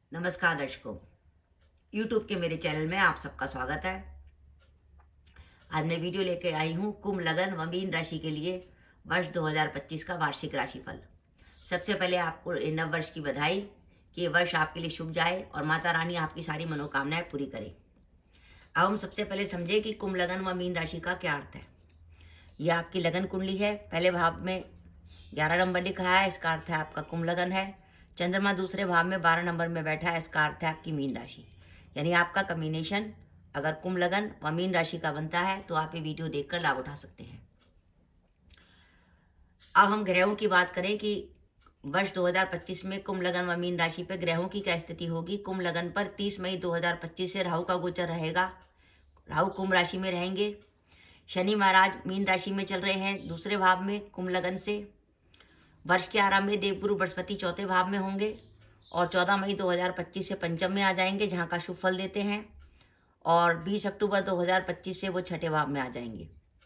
नमस्कार दर्शकों, YouTube के मेरे चैनल में आप सबका स्वागत है। आज मैं वीडियो लेकर आई हूँ कुंभ लगन व मीन राशि के लिए वर्ष 2025 का वार्षिक राशिफल। सबसे पहले आपको नव वर्ष की बधाई कि ये वर्ष आपके लिए शुभ जाए और माता रानी आपकी सारी मनोकामनाएं पूरी करे। अब हम सबसे पहले समझे कि कुंभ लगन व मीन राशि का क्या अर्थ है। यह आपकी लगन कुंडली है। पहले भाव में 11 नंबर लिखा है, इसका अर्थ है आपका कुंभ लगन है। चंद्रमा दूसरे भाव में 12 नंबर में बैठा है, इसका अर्थ है आपकी मीन राशि। यानी आपका कॉम्बिनेशन अगर कुंभ लगन व मीन राशि का बनता है तो आप ये वीडियो देखकर लाभ उठा सकते हैं। अब हम ग्रहों की बात करें कि वर्ष 2025 में कुंभ लगन व मीन राशि पर ग्रहों की क्या स्थिति होगी। कुंभ लगन पर 30 मई 2025 से राहु का गोचर रहेगा। राहु कुंभ राशि में रहेंगे। शनि महाराज मीन राशि में चल रहे हैं दूसरे भाव में कुंभ लगन से। वर्ष के आरंभ में देवगुरु बृहस्पति चौथे भाव में होंगे और 14 मई 2025 से पंचम में आ जाएंगे, जहां का शुभ फल देते हैं, और 20 अक्टूबर 2025 से वो छठे भाव में आ जाएंगे।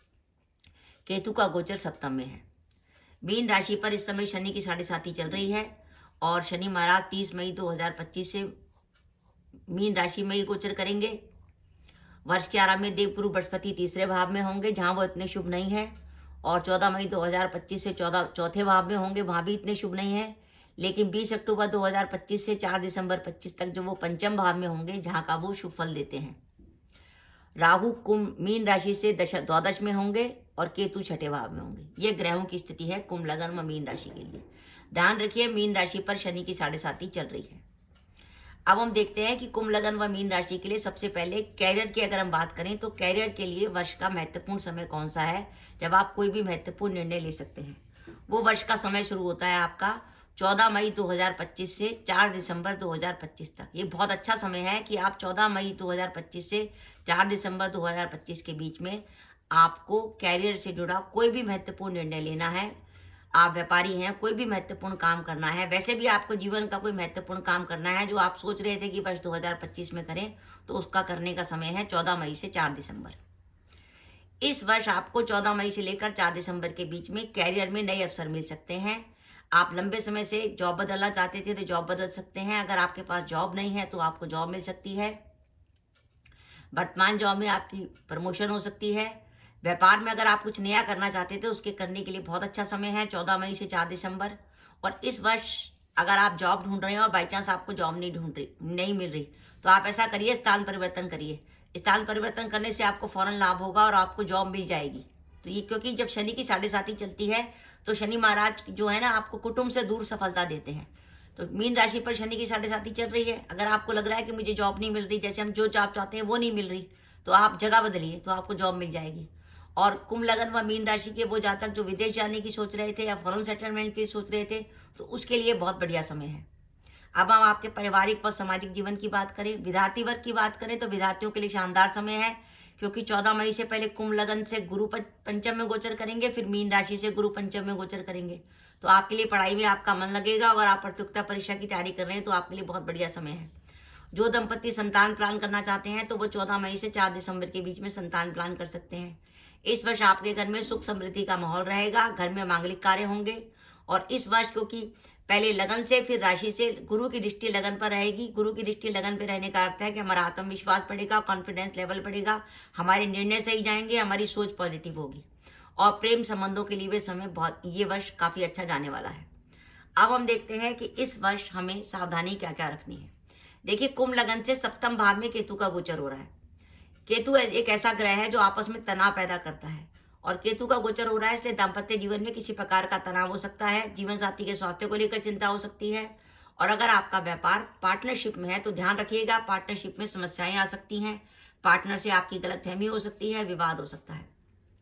केतु का गोचर सप्तम में है। मीन राशि पर इस समय शनि की 7.5 चल रही है और शनि महाराज 30 मई 2025 से मीन राशि में ही गोचर करेंगे। वर्ष के आरंभ में देवगुरु बृहस्पति तीसरे भाव में होंगे, जहां वो इतने शुभ नहीं है, और 14 मई 2025 से चौथे भाव में होंगे, वहां भी इतने शुभ नहीं है। लेकिन 20 अक्टूबर 2025 से 4 दिसंबर 25 तक जो वो पंचम भाव में होंगे, जहां का वो शुभ फल देते हैं। राहु कुंभ मीन राशि से द्वादश में होंगे और केतु छठे भाव में होंगे। ये ग्रहों की स्थिति है कुंभ लगन व मीन राशि के लिए। ध्यान रखिए, मीन राशि पर शनि की 7.5 चल रही है। अब हम देखते हैं कि कुंभ लगन व मीन राशि के लिए सबसे पहले कैरियर की अगर हम बात करें तो कैरियर के लिए वर्ष का महत्वपूर्ण समय कौन सा है, जब आप कोई भी महत्वपूर्ण निर्णय ले सकते हैं। वो वर्ष का समय शुरू होता है आपका 14 मई 2025 से 4 दिसंबर 2025 तक। ये बहुत अच्छा समय है कि आप 14 मई 2025 से 4 दिसंबर 2025 के बीच में आपको कैरियर से जुड़ा कोई भी महत्वपूर्ण निर्णय लेना है। आप व्यापारी हैं, कोई भी महत्वपूर्ण काम करना है, वैसे भी आपको जीवन का कोई महत्वपूर्ण काम करना है जो आप सोच रहे थे कि वर्ष 2025 में करें, तो उसका करने का समय है 14 मई से 4 दिसंबर। इस वर्ष आपको 14 मई से लेकर 4 दिसंबर के बीच में कैरियर में नए अवसर मिल सकते हैं। आप लंबे समय से जॉब बदलना चाहते थे तो जॉब बदल सकते हैं। अगर आपके पास जॉब नहीं है तो आपको जॉब मिल सकती है। वर्तमान जॉब में आपकी प्रमोशन हो सकती है। व्यापार में अगर आप कुछ नया करना चाहते थे उसके करने के लिए बहुत अच्छा समय है 14 मई से 4 दिसंबर। और इस वर्ष अगर आप जॉब ढूंढ रहे हैं और बाई चांस आपको जॉब नहीं मिल रही तो आप ऐसा करिए, स्थान परिवर्तन करिए। स्थान परिवर्तन करने से आपको फौरन लाभ होगा और आपको जॉब मिल जाएगी। तो ये क्योंकि जब शनि की 7.5 चलती है तो शनि महाराज जो है ना, आपको कुटुंब से दूर सफलता देते हैं। तो मीन राशि पर शनि की 7.5 चल रही है। अगर आपको लग रहा है कि मुझे जॉब नहीं मिल रही, जैसे हम जो जॉब चाहते हैं वो नहीं मिल रही, तो आप जगह बदलिए तो आपको जॉब मिल जाएगी। और कुंभ लगन व मीन राशि के वो जातक जो विदेश जाने की सोच रहे थे या फॉरेन सेटलमेंट की सोच रहे थे, तो उसके लिए बहुत बढ़िया समय है। अब हम आपके पारिवारिक व सामाजिक जीवन की बात करें, विद्यार्थी वर्ग की बात करें, तो विद्यार्थियों के लिए शानदार समय है, क्योंकि 14 मई से पहले कुंभ लगन से गुरु पंचम में गोचर करेंगे, फिर मीन राशि से गुरु पंचम में गोचर करेंगे। तो आपके लिए पढ़ाई में आपका मन लगेगा। अगर आप प्रतियोगिता परीक्षा की तैयारी कर रहे हैं तो आपके लिए बहुत बढ़िया समय है। जो दंपति संतान प्लान करना चाहते हैं तो वो 14 मई से 4 दिसंबर के बीच में संतान प्लान कर सकते हैं। इस वर्ष आपके घर में सुख समृद्धि का माहौल रहेगा। घर में मांगलिक कार्य होंगे। और इस वर्ष क्योंकि पहले लगन से फिर राशि से गुरु की दृष्टि लगन पर रहेगी, गुरु की दृष्टि लगन पर रहने का अर्थ है कि हमारा आत्मविश्वास बढ़ेगा, कॉन्फिडेंस लेवल बढ़ेगा, हमारे निर्णय सही जाएंगे, हमारी सोच पॉजिटिव होगी। और प्रेम संबंधों के लिए भी समय ये वर्ष काफी अच्छा जाने वाला है। अब हम देखते हैं कि इस वर्ष हमें सावधानी क्या क्या रखनी है। देखिए, कुंभ लगन से सप्तम भाव में केतु का गोचर हो रहा है। केतु एक ऐसा ग्रह है जो आपस में तनाव पैदा करता है, और केतु का गोचर हो रहा है, इसलिए दाम्पत्य जीवन में किसी प्रकार का तनाव हो सकता है। जीवन साथी के स्वास्थ्य को लेकर चिंता हो सकती है। और अगर आपका व्यापार पार्टनरशिप में है तो ध्यान रखिएगा, पार्टनरशिप में समस्याएं आ सकती हैं। पार्टनर से आपकी गलतफहमी हो सकती है, विवाद हो सकता है।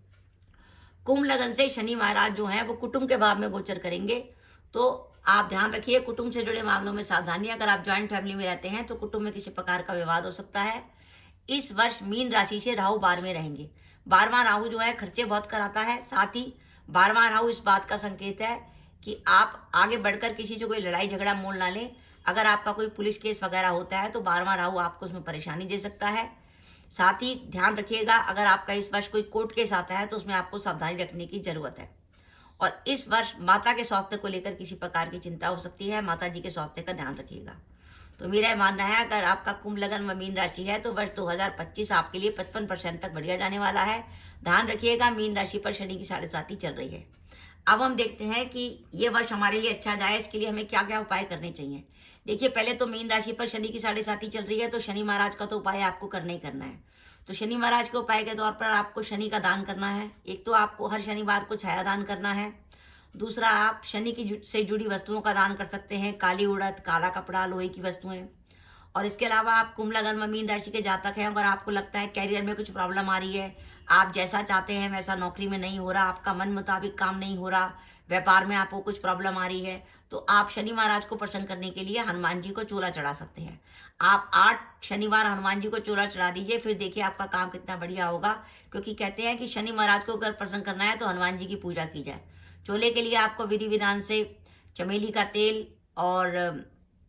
कुंभ लगन से शनि महाराज जो है वो कुटुंब के भाव में गोचर करेंगे, तो आप ध्यान रखिए कुटुंब से जुड़े मामलों में सावधानी। अगर आप ज्वाइंट फैमिली में रहते हैं तो कुटुंब में किसी प्रकार का विवाद हो सकता है। इस वर्ष मीन राशि से राहु 12 में रहेंगे। 12वां राहु जो है खर्चे बहुत कराता है। साथ ही 12वां राहु इस बात का संकेत है कि आप आगे बढ़कर किसी से कोई लड़ाई झगड़ा मोल ना लें। अगर आपका कोई पुलिस केस वगैरह होता है तो 12वां राहु आपको उसमें परेशानी दे सकता है। साथ ही ध्यान रखिएगा, अगर आपका इस वर्ष कोई कोर्ट केस आता है तो उसमें आपको सावधानी रखने की जरूरत है। और इस वर्ष माता के स्वास्थ्य को लेकर किसी प्रकार की चिंता हो सकती है, माता जी के स्वास्थ्य का ध्यान रखिएगा। तो मेरा ये मानना है अगर आपका कुंभ लगन व मीन राशि है तो वर्ष 2025 आपके लिए 55% तक बढ़िया जाने वाला है। ध्यान रखिएगा, मीन राशि पर शनि की 7.5 चल रही है। अब हम देखते हैं कि ये वर्ष हमारे लिए अच्छा जाए, इसके लिए हमें क्या क्या उपाय करने चाहिए। देखिए, पहले तो मीन राशि पर शनि की 7.5 चल रही है, तो शनि महाराज का तो उपाय आपको करना ही करना है। तो शनि महाराज के उपाय के तौर पर आपको शनि का दान करना है। एक तो आपको हर शनिवार को छाया दान करना है। दूसरा, आप शनि की से जुड़ी वस्तुओं का दान कर सकते हैं, काली उड़द, काला कपड़ा, लोहे की वस्तुएं। और इसके अलावा आप कुंभ लगन व मीन राशि के जातक हैं, अगर आपको लगता है कैरियर में कुछ प्रॉब्लम आ रही है, आप जैसा चाहते हैं वैसा नौकरी में नहीं हो रहा, आपका मन मुताबिक काम नहीं हो रहा, व्यापार में आपको कुछ प्रॉब्लम आ रही है, तो आप शनि महाराज को प्रसन्न करने के लिए हनुमान जी को चोला चढ़ा सकते हैं। आप 8 शनिवार हनुमान जी को चोला चढ़ा दीजिए, फिर देखिए आपका काम कितना बढ़िया होगा। क्योंकि कहते हैं कि शनि महाराज को अगर प्रसन्न करना है तो हनुमान जी की पूजा की जाए। चोले के लिए आपको विधि विधान से चमेली का तेल और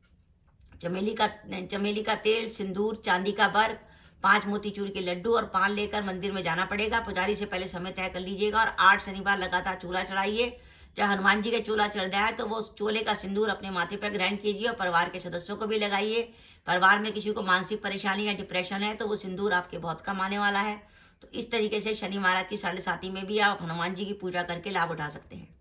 चमेली का तेल, सिंदूर, चांदी का वर्क, 5 मोतीचूर के लड्डू और पान लेकर मंदिर में जाना पड़ेगा। पुजारी से पहले समय तय कर लीजिएगा और 8 शनिवार लगातार चूल्हा चढ़ाइए। जब हनुमान जी का चूल्हा चढ़ जाए तो वो चोले का सिंदूर अपने माथे पर ग्रहण कीजिए और परिवार के सदस्यों को भी लगाइए। परिवार में किसी को मानसिक परेशानी या डिप्रेशन है तो वो सिंदूर आपके बहुत कम आने वाला है। तो इस तरीके से शनि महाराज की 7.5 में भी आप हनुमान जी की पूजा करके लाभ उठा सकते हैं।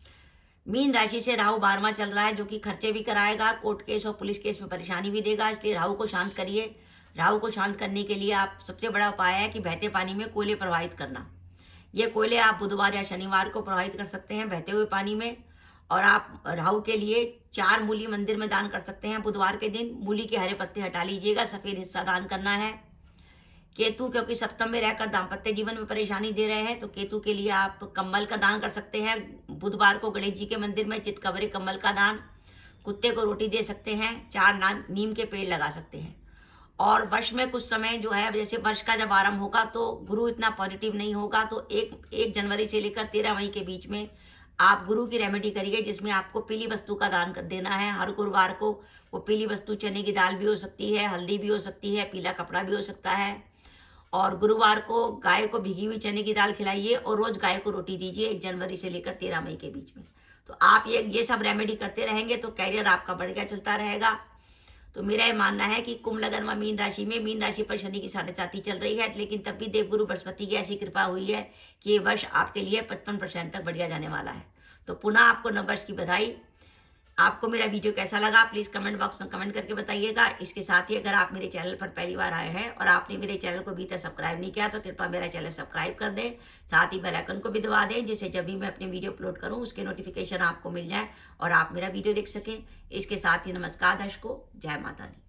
मीन राशि से राहु 12वां चल रहा है, जो कि खर्चे भी कराएगा, कोर्ट केस और पुलिस केस में परेशानी भी देगा। इसलिए राहु को शांत करिए। राहु को शांत करने के लिए आप सबसे बड़ा उपाय है कि बहते पानी में कोयले प्रवाहित करना। ये कोयले आप बुधवार या शनिवार को प्रवाहित कर सकते हैं बहते हुए पानी में। और आप राहु के लिए 4 मूली मंदिर में दान कर सकते हैं बुधवार के दिन। मूली के हरे पत्ते हटा लीजिएगा, सफेद हिस्सा दान करना है। केतु क्योंकि सप्तम में रहकर दाम्पत्य जीवन में परेशानी दे रहे हैं, तो केतु के लिए आप कंबल का दान कर सकते हैं। बुधवार को गणेश जी के मंदिर में चितकबरे कंबल का दान, कुत्ते को रोटी दे सकते हैं, 4 नीम के पेड़ लगा सकते हैं। और वर्ष में कुछ समय जो है, जैसे वर्ष का जब आरंभ होगा तो गुरु इतना पॉजिटिव नहीं होगा, तो 1 जनवरी से लेकर 13 मई के बीच में आप गुरु की रेमेडी करिए, जिसमें आपको पीली वस्तु का दान देना है। हर गुरुवार को वो पीली वस्तु चने की दाल भी हो सकती है, हल्दी भी हो सकती है, पीला कपड़ा भी हो सकता है। और गुरुवार को गाय को भिगी हुई चने की दाल खिलाइए और रोज गाय को रोटी दीजिए 1 जनवरी से लेकर 13 मई के बीच में। तो आप ये सब रेमेडी करते रहेंगे तो कैरियर आपका बढ़िया चलता रहेगा। तो मेरा ये मानना है कि कुंभ लगन व मीन राशि पर शनि की 7.5 चल रही है, लेकिन तब भी देवगुरु बृहस्पति की ऐसी कृपा हुई है कि ये वर्ष आपके लिए 55% तक बढ़िया जाने वाला है। तो पुनः आपको नववर्ष की बधाई। आपको मेरा वीडियो कैसा लगा प्लीज कमेंट बॉक्स में कमेंट करके बताइएगा। इसके साथ ही अगर आप मेरे चैनल पर पहली बार आए हैं और आपने मेरे चैनल को अभी तक सब्सक्राइब नहीं किया तो कृपया मेरा चैनल सब्सक्राइब कर दें, साथ ही बेल आइकन को भी दबा दें, जिससे जब भी मैं अपनी वीडियो अपलोड करूं उसके नोटिफिकेशन आपको मिल जाए और आप मेरा वीडियो देख सकें। इसके साथ ही नमस्कार दर्शकों, जय माता दी।